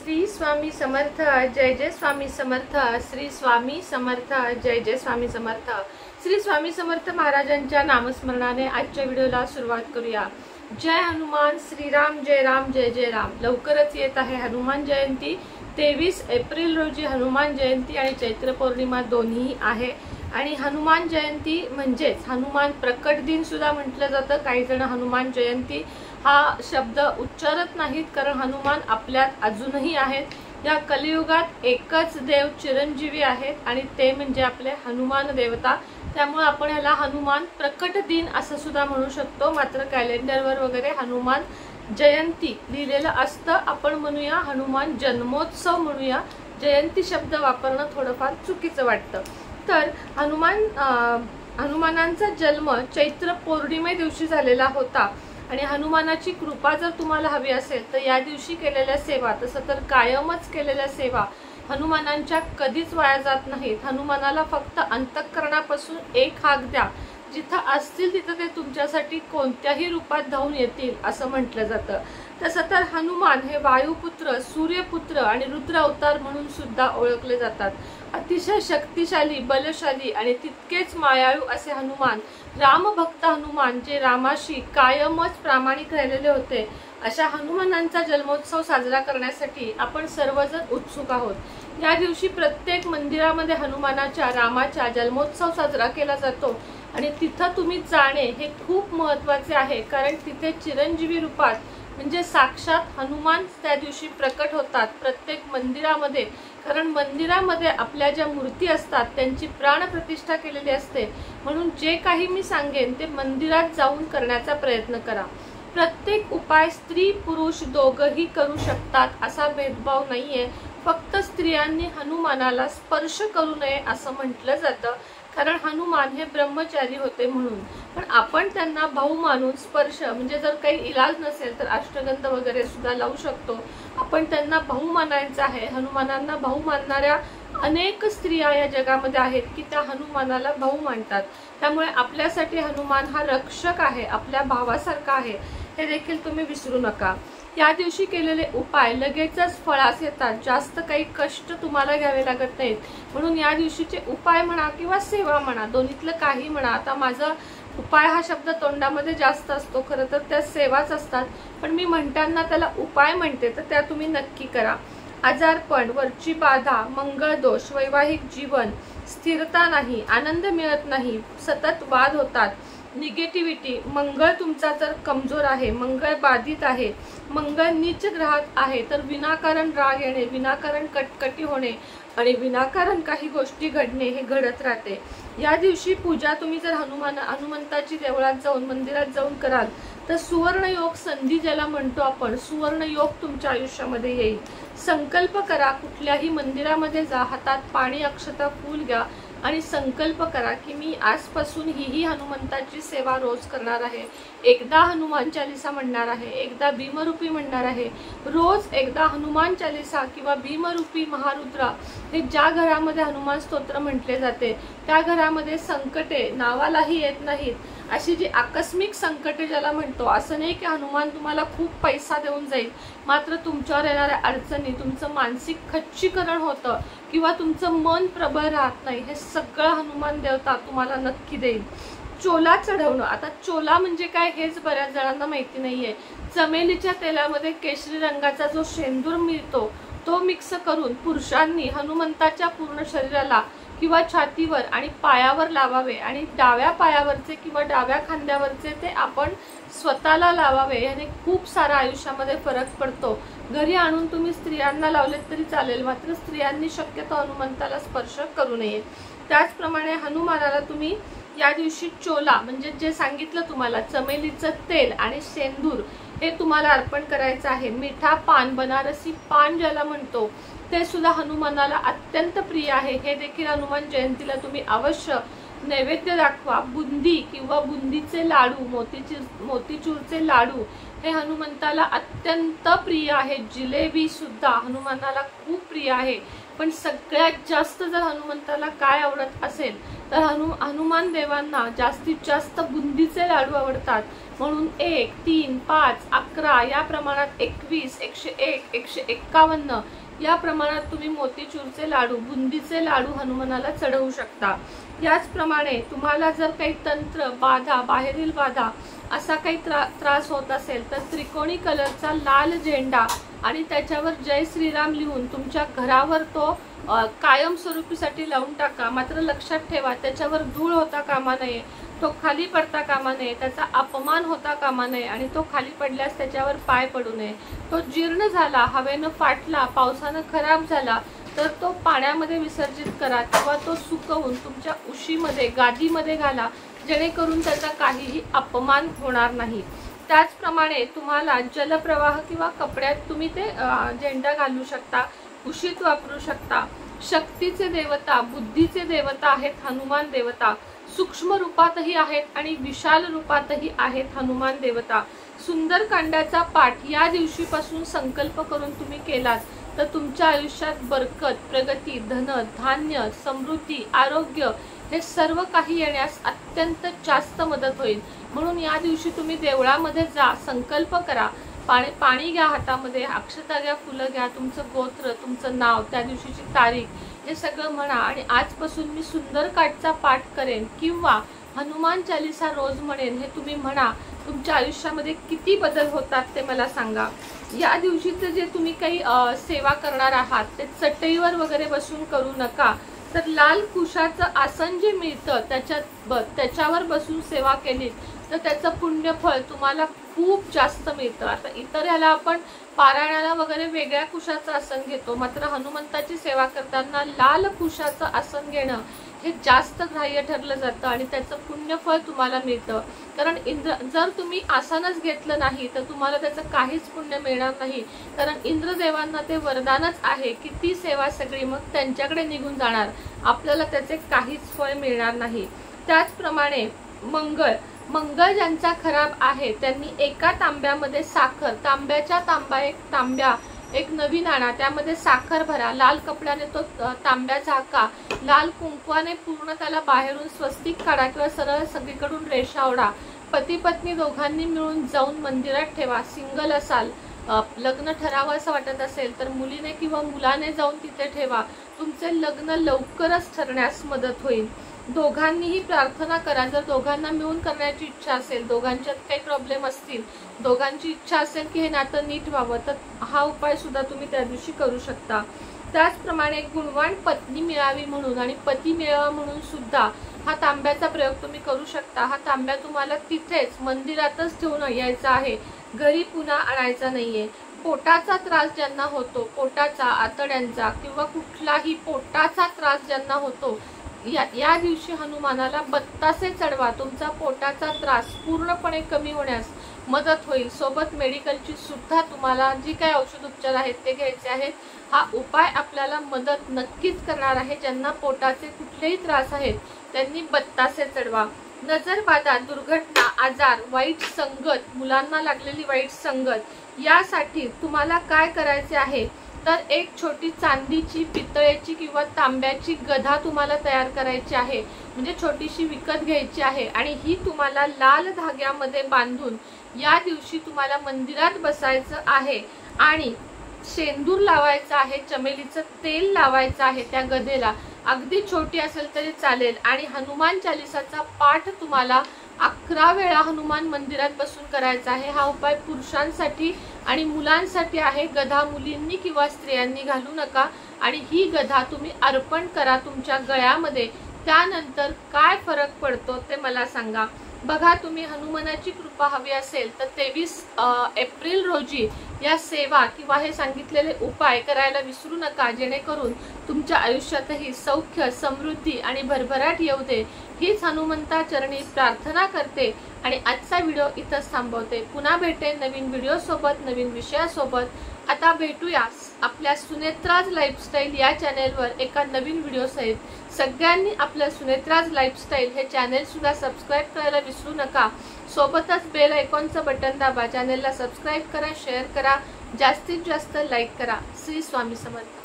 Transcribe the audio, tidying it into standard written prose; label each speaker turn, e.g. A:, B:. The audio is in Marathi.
A: श्री स्वामी समर्थ जय जय स्वामी समर्थ श्री स्वामी समर्थ जय जय स्वामी समर्थ श्री स्वामी समर्थ महाराजांच्या नामस्मरणाने आजच्या व्हिडिओला सुरुवात करूया। जय हनुमान श्रीराम जय राम जय जय राम। लवकरच येत आहे हनुमान जयंती। 23 एप्रिल रोजी हनुमान जयंती आणि चैत्र पौर्णिमा दोन्ही आहे आणि हनुमान जयंती म्हणजेच हनुमान प्रकट दिन सुद्धा म्हटलं जातं। काही जण हनुमान जयंती हा शब्द उच्चारत नाहीत कारण हनुमान आपल्यात अजूनही आहेत। या कलियुगात एकच देव चिरंजीवी आहेत आणि ते म्हणजे आपले हनुमान देवता। त्यामुळे आपण याला हनुमान प्रकट दिन असं सुद्धा म्हणू शकतो। मात्र कॅलेंडरवर वगैरे हनुमान जयंती लिहिलेलं असतं। आपण म्हणूया हनुमान जन्मोत्सव म्हणूया। जयंती शब्द वापरणं थोडंफार चुकीचं वाटतं। तर हनुमानांचा जन्म चैत्र पौर्णिमे दिवशी झालेला होता आणि हनुमानाची कृपा जर तुम्हाला हवी असेल तर या दिवशी केलेल्या सेवा, तसं तर कायमच केलेल्या सेवा हनुमानांच्या कधीच वाया जात नाहीत। हनुमानाला फक्त अंतःकरणापासून एक हाक द्या, जिथं असतील तिथं ते तुमच्यासाठी कोणत्याही रूपात धावून येतील असं म्हटलं जातं। तसं तर हनुमान हे वायुपुत्र, सूर्यपुत्र आणि रुद्र अवतार म्हणून सुद्धा ओळखले जातात। अतिशय शक्तिशाली, बलशाली आणि तितकेच मायाळू असे हनुमान, रामभक्त हनुमान जे रामाशी कायमच प्रामाणिक राहिलेले होते, अशा हनुमानांचा जन्मोत्सव साजरा करण्यासाठी आपण सर्वजण उत्सुक आहोत। या दिवशी प्रत्येक मंदिरामध्ये हनुमानाच्या, रामाच्या जन्मोत्सव साजरा केला जातो आणि तिथं तुम्ही जाणे हे खूप महत्त्वाचे आहे कारण तिथे चिरंजीवी रूपात म्हणजे साक्षात हनुमान त्या दिवशी प्रकट होतात प्रत्येक मंदिरामध्ये। कारण मंदिरामध्ये आपल्या ज्या मूर्ती असतात त्यांची प्राणप्रतिष्ठा केलेली असते, म्हणून जे काही मी सांगेन ते मंदिरात जाऊन करण्याचा प्रयत्न करा। प्रत्येक उपाय स्त्री पुरुष दोघंही करू शकतात असा भेदभाव नाहीये। फक्त स्त्रियांनी हनुमानाला स्पर्श करू नये असं म्हटलं जातं कारण हनुमान हे ब्रह्मचारी होते म्हणून। पण आपण त्यांना भाऊ मानून स्पर्श म्हणजे जर काही इलाज नसेल तर अष्टगंध वगैरे सुद्धा लावू शकतो। आपण त्यांना भाऊ मानायचं आहे। हनुमानांना भाऊ मानणाऱ्या अनेक स्त्रिया या जगामध्ये आहेत की त्या हनुमानाला भाऊ मानतात। त्यामुळे आपल्यासाठी हनुमान हा रक्षक आहे, आपल्या भावासारखा आहे, हे देखील तुम्ही विसरू नका। या दिवशी केलेले उपाय लगेचच फळास येतात, जास्त काही कष्ट तुम्हाला घ्यावे लागत नाहीत। म्हणून या दिवशीचे उपाय म्हणा किंवा सेवा म्हणा, दोन्हीतलं काही म्हणा। आता माझा उपाय हा शब्द तोंडामध्ये जास्त असतो, खरं तर त्या सेवाच असतात, पण मी म्हणताना त्याला उपाय म्हणते, तर त्या तुम्ही नक्की करा। आजारपण, वरची बाधा, मंगळ दोष, वैवाहिक जीवन, स्थिरता नाही, आनंद मिळत नाही, सतत वाद होतात, निगेटिव्हिटी, मंगळ तुमचा जर कमजोर आहे, मंगळ बाधित आहे, मंगळ नीच ग्रहात आहे, तर विनाकारण राग येणे, विनाकारण कटकटी होणे आणि विनाकारण काही गोष्टी घडणे हे घडत राहते। या दिवशी पूजा तुम्ही जर हनुमंताची देवळात जाऊन, मंदिरात जाऊन कराल तर सुवर्ण योग, संधी ज्याला म्हणतो आपण, सुवर्ण योग तुमच्या आयुष्यामध्ये येईल। संकल्प करा, कुठल्याही मंदिरामध्ये जा, हातात पाणी, अक्षता, फूल घ्या आणि संकल्प करा की मी आजपासून ही हनुमंताची सेवा रोज करणार आहे। एकदा हनुमान चालीसा म्हणणार आहे, एकदा भीमरूपी म्हणणार आहे, रोज एकदा हनुमान चालीसा किंवा भीमरूपी महारुद्रा हे ज्या घरामध्ये हनुमान स्तोत्र म्हटले जाते त्या घरामध्ये संकटे नावालाही येत नाहीत। अशी जी आकस्मिक संकटे ज्याला म्हणतो, असं नाही की हनुमान तुम्हाला खूप पैसा देऊन जाईल, मात्र तुमच्यावर येणाऱ्या अडचणी, तुमचं मानसिक खच्चीकरण होतं किंवा तुमचं मन प्रबळ राहत नाही, हे सगळं हनुमान देवता तुम्हाला नक्की देईल। चोला चढवणं, आता चोला म्हणजे काय हेच बऱ्याच जणांना माहिती नाहीये। चमेलीच्या तेलामध्ये केशरी रंगाचा जो शेंदूर मिळतो तो मिक्स करून पुरुषांनी हनुमंताच्या पूर्ण शरीराला किंवा छातीवर आणि पायावर लावावे आणि डाव्या पायावरचे किंवा डाव्या खांद्यावरचे ते आपण स्वतःला लावावे। याने खूप सारा आयुष्यामध्ये फरक पडतो। घरी आणून तुम्ही स्त्रियांना लावलेत तरी चालेल, मात्र स्त्रियांनी शक्यतो हनुमंताला स्पर्श करू नये। त्याचप्रमाणे हनुमानाला तुम्ही या दिवशी चोला म्हणजे जे सांगितलं तुम्हाला, चमेलीचं तेल आणि शेंदूर हे तुम्हाला अर्पण करायचं आहे। मिठा पान, बनारसी पान ज्याला म्हणतो, ते सुद्धा हनुमानाला अत्यंत प्रिय आहे। हे देखील हनुमान जयंतीला तुम्ही अवश्य नैवेद्य दाखवा। बुंदी किंवा बुंदीचे लाडू, मोतीचूरचे लाडू हे हनुमंताला अत्यंत प्रिय आहे। जिलेबी सुद्धा हनुमानाला खूप प्रिय आहे। पण सगळ्यात जास्त जर हनुमंताला काय आवडत असेल तर हनुमान देवांना जास्तीत जास्त बुंदीचे लाडू आवडतात म्हणून 1, 3, 5, 11 या प्रमाणात 21, 101, 151 या प्रमाणात तुम्ही मोतीचूरचे लाडू, बुंदीचे लाडू हनुमानाला चढवू शकता। याचप्रमाणे तुम्हाला जर काही तंत्र, बाधा, बाहेरील बाधा असा काही त्रास होत असेल तर त्रिकोणी कलरचा लाल झेंडा आणि त्याच्यावर जय श्रीराम लिहून तुमच्या घरावर तो कायमस्वरूपीसाठी लावून टाका। मात्र लक्षात ठेवा, त्याच्यावर धूळ होता कामा नये, तो खाली पडता कामा नये, त्याचा अपमान होता कामा नये आणि तो खाली पडल्यास त्याच्यावर पाय पडू नये। तो जीर्ण झाला, हवेनं फाटला, पावसानं खराब झाला तर तो पाण्यामध्ये विसर्जित करा किंवा तो सुकवून तुमच्या उशीमध्ये, गादीमध्ये घाला, जेणेकरून त्याचा काहीही अपमान होणार नाही। त्याचप्रमाणे तुम्हाला जलप्रवाह किंवा कपड्यात तुम्ही ते झेंडा घालू शकता, उशीत वापरू शकता। शक्तीचे देवता, बुद्धीचे देवता आहेत हनुमान देवता। सूक्ष्म रूपातही आहेत आणि विशाल रूपातही आहेत हनुमान देवता। सुंदरकांडाचा पाठ या दिवशीपासून संकल्प करून तुम्ही केलात तर तुमच्या आयुष्यात बरकत, प्रगती, धन, धान्य, समृद्धी, आरोग्य हे सर्व काही येण्यास अत्यंत जास्त मदत होईल। म्हणून या दिवशी तुम्ही देवळामध्ये जा, संकल्प करा, पाणी घ्या हातामध्ये, अक्षता घ्या, फुलं घ्या, तुमचं गोत्र, तुमचं नाव, त्या दिवशीची तारीख हे सगळं म्हणा आणि आजपासून मी सुंदरकांडचा पाठ करेन किंवा हनुमान चालीसा रोज म्हणेन हे तुम्ही म्हणा। तुमच्या आयुष्यामध्ये किती बदल होतात ते मला सांगा। या दिवशीचे जे तुम्ही काही सेवा करणार आहात ते चटईवर वगैरे बसून करू नका, तर लाल कुशाचं आसन जे मिळतं त्याच्यावर बसून सेवा केली तर त्याचं पुण्यफळ तुम्हाला खूप जास्त मिळतं। आता इतर ह्याला आपण पारायणाला वगैरे वेगळ्या कुशाचं आसन घेतो, मात्र हनुमंताची सेवा करताना लाल कुशाचं आसन घेणं हे जास्त ग्राह्य ठरलं जातं आणि त्याचं पुण्यफळ तुम्हाला मिळतं। कारण जर तुम्ही आसनच घेतलं नाही तर तुम्हाला त्याचं काहीच पुण्य मिळणार नाही, कारण इंद्रदेवांना ते वरदानच आहे की ती सेवा सगळी मग त्यांच्याकडे निघून जाणार, आपल्याला त्याचे काहीच फळ मिळणार नाही। त्याचप्रमाणे मंगळ ज्यांचा खराब आहे त्यांनी एका तांब्यामध्ये साखर, तांब्याच्या तांब्या एक नवीन आणा, त्यामध्ये साखर भरा, लाल कपड्याने तो तांब्या झाका, लाल कुंकवाने पूर्ण त्याला बाहेरून स्वस्तिक काढा किंवा सरळ सगळीकडून रेषा ओढा। पती पत्नी दोघांनी मिळून जाऊन मंदिरात ठेवा। सिंगल असाल, लग्न ठरावं असं वाटत असेल तर मुलीने किंवा मुलाने जाऊन तिथे ठेवा, तुमचे लग्न लवकरच ठरण्यास मदत होईल। दोघांनीही प्रार्थना करा, जर दोघांना मिळून करण्याची इच्छा असेल, दोघांच्यात काही प्रॉब्लेम असतील, दोघांची इच्छा असेल की हे नातं नीट व्हावं तर हा उपाय सुद्धा तुम्ही त्या दिवशी करू शकता। त्याचप्रमाणे गुणवान पत्नी मिळावी म्हणून आणि पती मिळावा म्हणून सुद्धा हा तांब्याचा प्रयोग तुम्ही करू शकता। हा तांब्या तुम्हाला तिथेच मंदिरातच ठेवून यायचा आहे, घरी पुन्हा आणायचा नाहीये। पोटाचा त्रास ज्यांना होतो, पोटाचा, आतड्यांचा किंवा कुठलाही पोटाचा त्रास ज्यांना होतो, या दिवशी हनुमानाला 32 चढवा, तुमचा पोटाचा त्रास पूर्णपणे कमी होण्यास मदत होईल। सोबत मेडिकलची सुद्धा तुम्हाला जी काही औषध उपचार आहेत ते घ्यायचे आहेत। हा उपाय आपल्याला मदत नक्कीच करणार आहे। ज्यांना पोटाचे कुठलेही त्रास आहेत त्यांनी 32 चढवा। नजरबाधा, दुर्घटना, आजार, वाईट संगत, मुलांना लागलेली वाईट संगत यासाठी तुम्हाला काय करायचे आहे तर एक छोटी चांदीची, पितळेची किंवा तांब्याची गधा तुम्हाला तयार करायची आहे, म्हणजे छोटीशी विकत घ्यायची आहे आणि ही तुम्हाला लाल धाग्यामध्ये बांधून या दिवशी तुम्हाला मंदिरात बसायचं आहे आणि शेंदूर लावायचं आहे, चमेलीचं तेल लावायचं आहे त्या गधेला, अगदी छोटी असेल तरी चालेल आणि हनुमान चालीसाचा पाठ तुम्हाला 11 वेळा हनुमान मंदिरात बसून करायचा आहे। हा उपाय पुरुषांसाठी आणि मुलांसाठी आहे, गधा मुलींनी किंवा स्त्रियांनी घालू नका आणि ही गधा तुम्ही अर्पण करा तुमच्या गळ्यामध्ये। त्यानंतर काय फरक पडतो ते मला सांगा। बघा, तुम्ही हनुमानाची कृपा हवी असेल तर 23 एप्रिल रोजी या सेवा किंवा हे सांगितलेले उपाय करायला विसरू नका, जेणेकरून तुमच्या आयुष्यातही सौख्य, समृद्धी आणि भरभराट येऊ दे हीच हनुमंता चरणी प्रार्थना करते आणि आजचा व्हिडिओ इथंच थांबवते। पुन्हा भेटेन नवीन व्हिडिओ सोबत, नवीन विषयासोबत। आता भेटूया आपल्या सुनेत्राज लाईफस्टाईल या चॅनेलवर एका नवीन व्हिडिओ सहित। सगळ्यांनी आपल्या सुनेत्राज लाईफस्टाईल हे चॅनेल सुद्धा सबस्क्राईब करायला विसरू नका। सोबतच बेल आयकॉनचं बटन दाबा, चॅनेलला सबस्क्राईब करा, शेअर करा, जास्तीत जास्त लाईक करा। श्री स्वामी समर्थ।